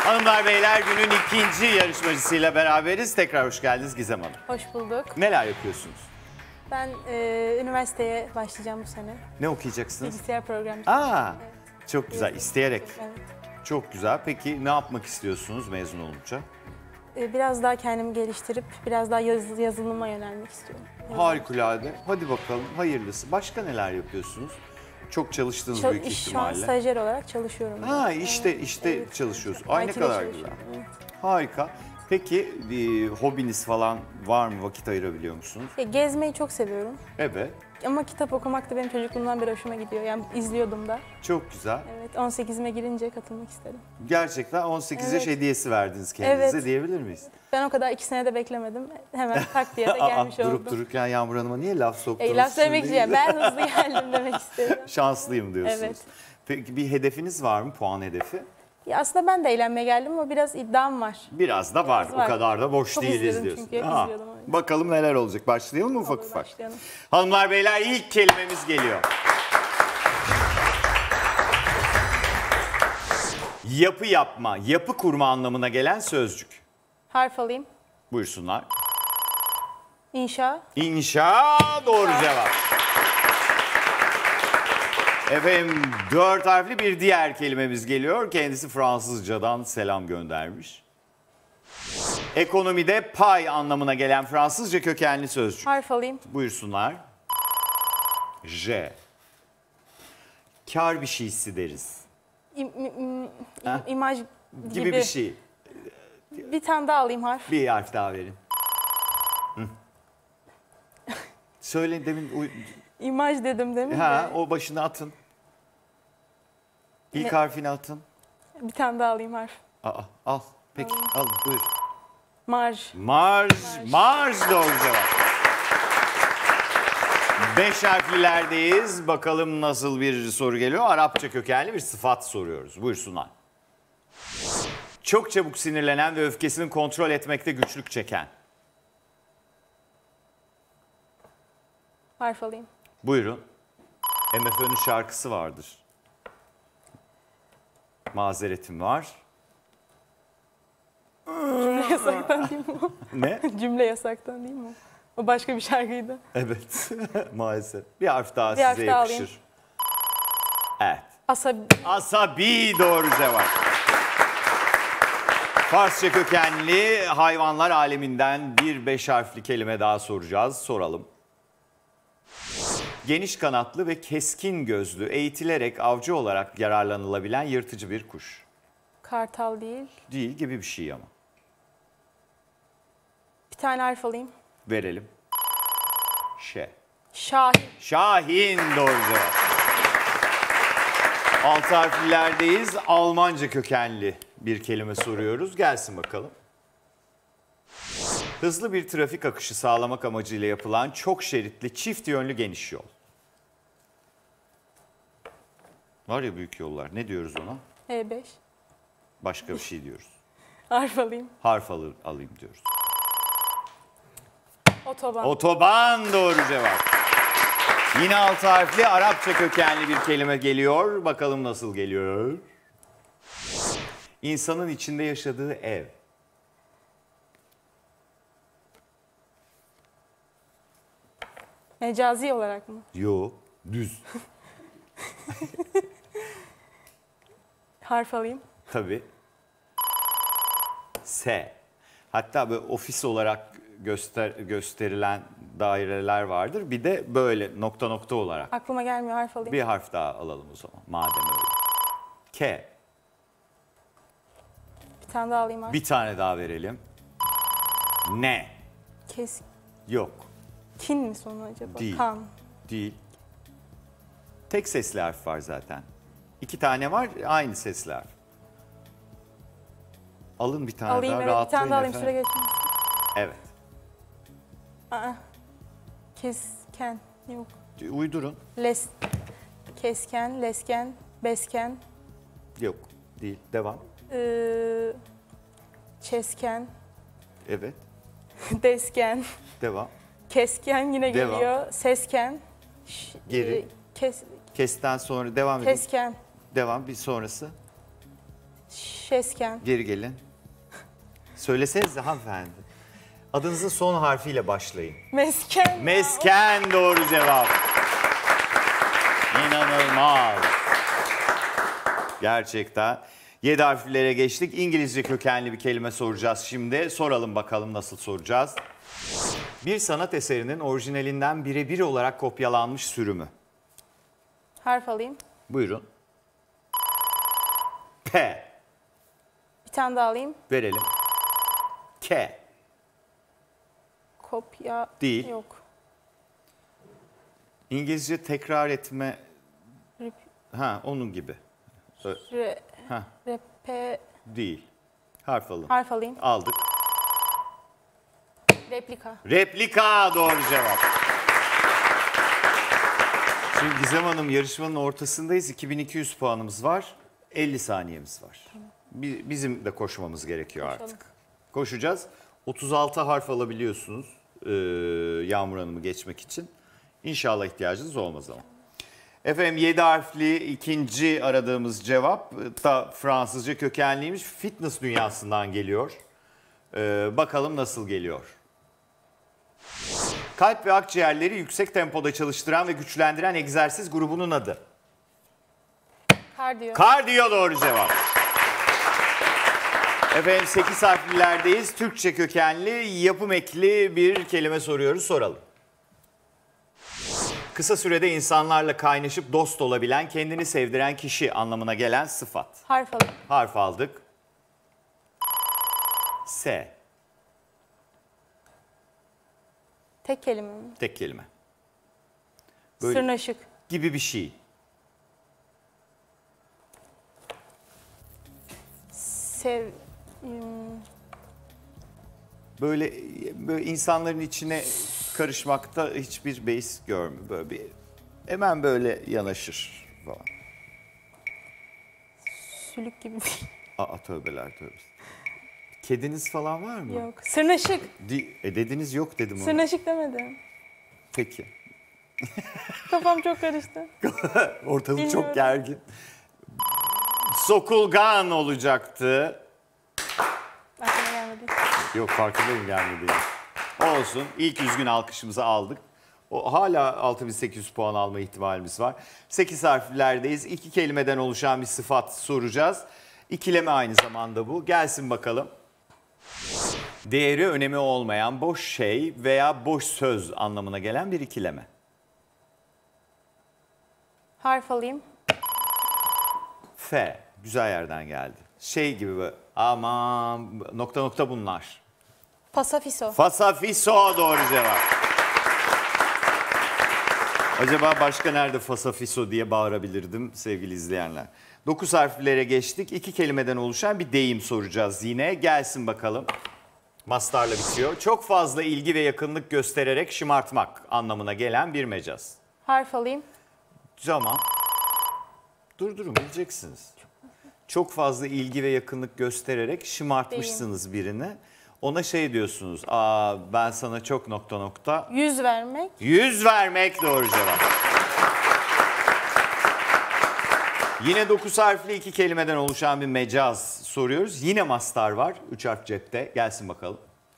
Hanımlar beyler, günün ikinci yarışmacısıyla beraberiz. Tekrar hoş geldiniz Gizem Hanım. Hoş bulduk. Neler yapıyorsunuz? Ben üniversiteye başlayacağım bu sene. Ne okuyacaksınız? Bilgisayar programcılığı. Aa, Evet. çok güzel. İsteyerek. Evet. Çok güzel. Peki ne yapmak istiyorsunuz mezun olunca? Biraz daha kendimi geliştirip biraz daha yazılıma yönelmek istiyorum. Harikulade. Hadi bakalım, hayırlısı. Başka neler yapıyorsunuz? Çok çalıştığınız büyük Şu an ihtimalle. stajyer olarak çalışıyorum. Ha, işte Evet. çalışıyorsun. Ay ne IT'de kadar çalışıyorum, güzel. evet. Harika. Peki bir hobiniz falan var mı? Vakit ayırabiliyor musunuz? Gezmeyi çok seviyorum. Evet. Ama kitap okumak da benim çocukluğumdan beri hoşuma gidiyor. Yani izliyordum da. Çok güzel. Evet, 18'ime girince katılmak istedim. Gerçekten 18 yaş Evet. hediyesi verdiniz kendinize Evet. diyebilir miyiz? Ben o kadar 2 sene de beklemedim. Hemen tak diye de gelmiş oldum. Durup dururken Yağmur Hanım'a niye laf soktunuz? Laf söylemek şimdi? için ben hızlı geldim demek istedim. Şanslıyım diyorsunuz. Evet. Peki bir hedefiniz var mı? Puan hedefi? Ya aslında ben de eğlenmeye geldim ama biraz iddiam var. Biraz da var. Biraz var. O kadar da boş Çok değiliz izledim diyorsun. çünkü, izliyordum, evet. Bakalım neler olacak. Başlayalım mı ufak Olur, ufak? başlayalım. Hanımlar beyler, ilk kelimemiz geliyor. Yapı yapma, yapı kurma anlamına gelen sözcük. Harf alayım. Buyursunlar. İnşa. İnşa doğru cevap. Efendim 4 harfli bir diğer kelimemiz geliyor. Kendisi Fransızcadan selam göndermiş. Ekonomide pay anlamına gelen Fransızca kökenli sözcük. Harf alayım. Buyursunlar. J. Kar bir şeysi deriz. İmaj Gibi bir şey. Bir tane daha alayım harf. Bir harf daha verin. Hı. Söyle demin. İmaj dedim değil mi? Ha, o başına atın. İlk harfini atın. Bir tane daha alayım harf. Al. Peki al buyur. Marj. Marj doğru cevap. 5 harflilerdeyiz. Bakalım nasıl bir soru geliyor. Arapça kökenli bir sıfat soruyoruz. Buyursunlar. Çok çabuk sinirlenen ve öfkesini kontrol etmekte güçlük çeken. Harf alayım. Buyurun. MFÖ'nün şarkısı vardır. Mazeretim var. Cümle yasaktan değil mi o? Ne? Cümle yasaktan değil mi o? O başka bir şarkıydı. Evet. Maalesef. Bir harf daha Bir harf size daha yakışır. alayım. Evet. Asabi. Asabi doğru cevap. Farsça kökenli hayvanlar aleminden bir 5 harfli kelime daha soracağız. Soralım. Geniş kanatlı ve keskin gözlü, eğitilerek avcı olarak yararlanılabilen yırtıcı bir kuş. Kartal değil. Değil gibi bir şey ama. Bir tane harf alayım. Verelim. Şahin. Şahin doğru cevap. 6 harflilerdeyiz. Almanca kökenli bir kelime soruyoruz. Gelsin bakalım. Hızlı bir trafik akışı sağlamak amacıyla yapılan çok şeritli çift yönlü geniş yol. Var ya büyük yollar. Ne diyoruz ona? E5. Başka bir şey diyoruz. Harf alayım. Harf alayım diyoruz. Otoban. Otoban doğru cevap. Yine 6 harfli Arapça kökenli bir kelime geliyor. Bakalım nasıl geliyor. İnsanın içinde yaşadığı ev. Mecazi olarak mı? Yo, düz. Harf alayım. Tabii. S. Hatta böyle ofis olarak gösterilen daireler vardır. Bir de böyle nokta nokta olarak. Aklıma gelmiyor, harf alayım. Bir harf daha alalım o zaman madem öyle. K. Bir tane daha alayım harf. Bir tane daha verelim. N. Keskin Yok. mi sonu acaba? Değil. Kan. Değil. Tek sesli harf var zaten. 2 tane var, aynı sesli harf. Alın bir tane Alayım daha, evet. Bir rahatlayın tane daha alayım, efendim. süre geçmesin. Evet. Kesken. Yok. Uydurun. Kesken, lesken, besken. Yok. Değil. Devam. Çesken, Evet. desken, Devam. kesken yine Devam. geliyor. Sesken. Geri. Kes, Kesten sonra devam edin. kesken. Devam. Bir sonrası. Şesken. Geri gelin. Söylesenize hanımefendi. Adınızın son harfiyle başlayın. Mesken. Mesken doğru cevap. İnanılmaz. Gerçekten. 7 harflere geçtik. İngilizce kökenli bir kelime soracağız şimdi. Soralım bakalım nasıl soracağız. Bir sanat eserinin orijinalinden birebir olarak kopyalanmış sürümü. Harf alayım. Buyurun. P. Bir tane daha alayım. Verelim. K. Kopya. Değil. Yok. İngilizce tekrar etme. Rep, Ha, onun gibi. re, Ha, repe, değil. Harf alın. harf alayım. Aldık. Replika. Replika doğru cevap. Şimdi Gizem Hanım yarışmanın ortasındayız. 2200 puanımız var. 50 saniyemiz var. Bizim de koşmamız gerekiyor Koşalım. artık. Koşacağız. 36 harf alabiliyorsunuz Yağmur Hanım'ı geçmek için. İnşallah ihtiyacınız olmaz ama. Efendim 7 harfli ikinci aradığımız cevap da Fransızca kökenliymiş. Fitness dünyasından geliyor. Bakalım nasıl geliyor. Kalp ve akciğerleri yüksek tempoda çalıştıran ve güçlendiren egzersiz grubunun adı. Kardiyo. Kardiyo doğru cevap. Efendim 8 harflilerdeyiz. Türkçe kökenli, yapım ekli bir kelime soruyoruz. Soralım. Kısa sürede insanlarla kaynaşıp dost olabilen, kendini sevdiren kişi anlamına gelen sıfat. Harf alayım. Harf aldık. S. Tek kelime mi? Tek kelime. Böyle Sırnaşık. gibi bir şey. Sev... Böyle insanların içine karışmakta hiçbir beis görmüyor. Böyle bir hemen böyle yanaşır falan. Sülük gibi bir şey. Aa tövbeler tövbe. Kediniz falan var mı? Yok. Sırnaşık. Dediniz yok dedim ona. Sırnaşık demedim. Peki. Kafam çok karıştı. Ortalık Bilmiyorum. çok gergin. Sokulgan olacaktı. Aklıma gelmedi. Yok farkındayım gelmedi. Olsun. İlk üzgün alkışımızı aldık. O, hala 6800 puan alma ihtimalimiz var. 8 harflerdeyiz. 2 kelimeden oluşan bir sıfat soracağız. İkileme aynı zamanda bu. Gelsin bakalım. Değeri önemi olmayan boş şey veya boş söz anlamına gelen bir ikileme. Harf alayım. F. Güzel yerden geldi. Şey gibi böyle aman nokta nokta bunlar. Pasafiso. Fasafiso doğru cevap. Acaba başka nerede fasafiso diye bağırabilirdim sevgili izleyenler. 9 harflere geçtik. 2 kelimeden oluşan bir deyim soracağız yine. Gelsin bakalım. Mastarla bitiyor. Çok fazla ilgi ve yakınlık göstererek şımartmak anlamına gelen bir mecaz. Harf alayım. Zaman. Durun bileceksiniz. Çok fazla ilgi ve yakınlık göstererek şımartmışsınız birini. Ona şey diyorsunuz. Aa ben sana çok nokta nokta. Yüz vermek. Yüz vermek doğru cevap. Yine 9 harfli 2 kelimeden oluşan bir mecaz soruyoruz. Yine mastar var. 3 harf cepte. Gelsin bakalım.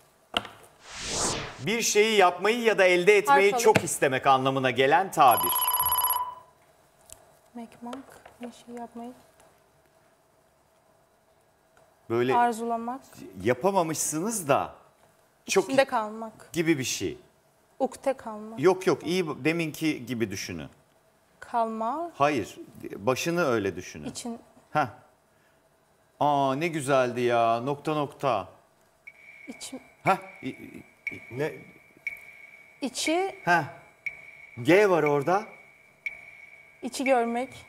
Bir şeyi yapmayı ya da elde etmeyi Harf çok istemek anlamına gelen tabir. Mekmak. Bir şey yapmayı. Böyle Arzulamak. yapamamışsınız da çok İçinde kalmak. gibi bir şey. Ukde kalmak. Yok iyi deminki gibi düşünün. Kalma. Hayır başını öyle düşünün. İçin. Heh. Aa ne güzeldi ya nokta nokta. İçim. Heh. Ne? İçi. Heh. G var orada. İçi görmek.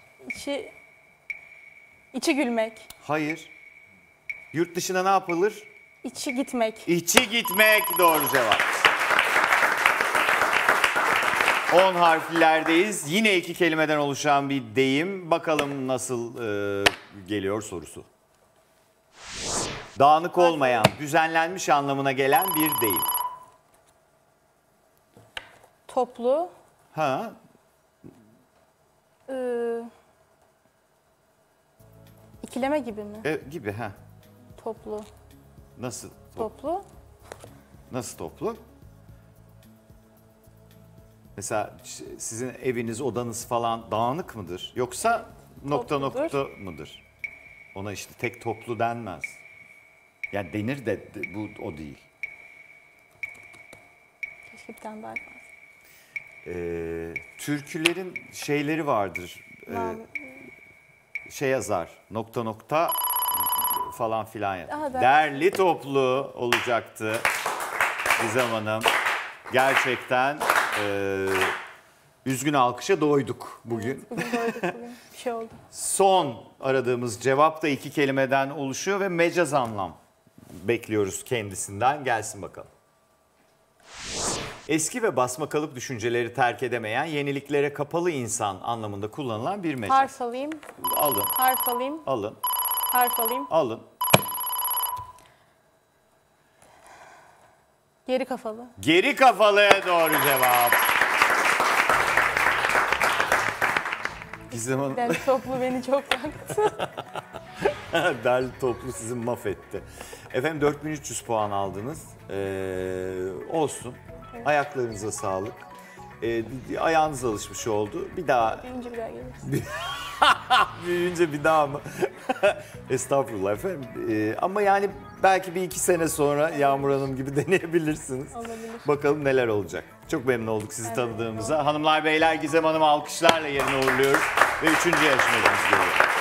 İçi gülmek. Hayır. Yurt dışına ne yapılır? İçi gitmek. İçi gitmek doğru cevap. 10 harflerdeyiz. Yine 2 kelimeden oluşan bir deyim. Bakalım nasıl geliyor sorusu. Dağınık olmayan, düzenlenmiş anlamına gelen bir deyim. Toplu. Ha, İkileme gibi mi? Gibi ha. Toplu. Nasıl? Toplu. Nasıl toplu? Mesela sizin eviniz, odanız falan dağınık mıdır? Yoksa nokta Topludur. nokta mıdır? Ona işte tek toplu denmez. Yani denir de bu o değil. Keşke bir tane daha kalsın. Türkülerin şeyleri vardır. Nam- Şey yazar. Nokta nokta falan filan yazar. Daha da- Derli toplu olacaktı Gizem Hanım. Gerçekten üzgün alkışa doyduk bugün. Bugün doyduk bugün. Bir şey oldu. Son aradığımız cevap da 2 kelimeden oluşuyor ve mecaz anlam bekliyoruz kendisinden. Gelsin bakalım. Eski ve basmakalıp düşünceleri terk edemeyen, yeniliklere kapalı insan anlamında kullanılan bir mecaz. Harf alayım. Alın, Harf alayım. alın, Harf alayım. alın. Geri kafalı. Geri kafalı doğru cevap. Gizem Hanım, Yani toplu beni çok yaktı. derli toplu sizi mahvetti. Efendim 4300 puan aldınız. Olsun. Ayaklarınıza sağlık. Ayağınız alışmış oldu. Bir daha Birinci bir daha geliriz. büyüyünce bir daha mı? Estağfurullah efendim. Ama yani belki bir 2 sene sonra Yağmur Hanım gibi deneyebilirsiniz. Olabilir. Bakalım neler olacak. Çok memnun olduk sizi Evet, tanıdığımıza. Hanımlar beyler Gizem Hanım alkışlarla yerine uğurluyoruz. Ve 3. yarışmacımız geliyor.